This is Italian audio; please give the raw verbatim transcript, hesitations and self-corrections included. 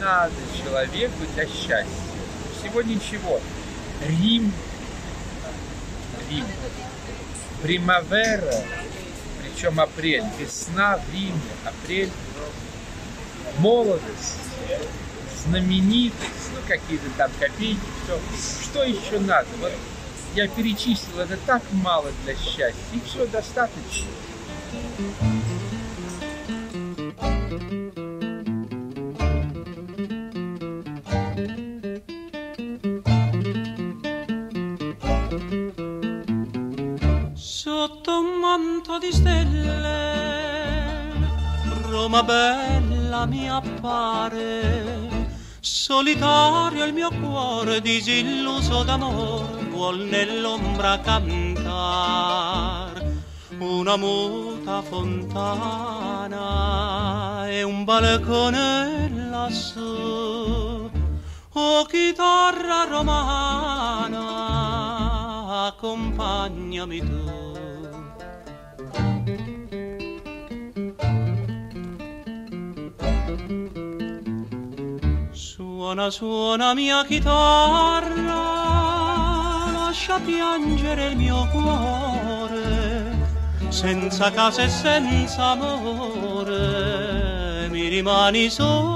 надо человеку для счастья? Всего ничего. Рим, Рим, примавера, причем апрель, весна в Риме, апрель, молодость, знаменитость, ну какие-то там копейки, все. Что еще надо? Вот я перечислил, это так мало для счастья, и все достаточно. Sotto un manto di stelle, Roma bella mi appare, solitario il mio cuore, disilluso d'amor, vuol nell'ombra cantar. Una muta fontana e un balcone lassù, oh chitarra romana, accompagnami tu. Suona, suona mia chitarra, lascia piangere il mio cuore, senza casa e senza amore, mi rimani solo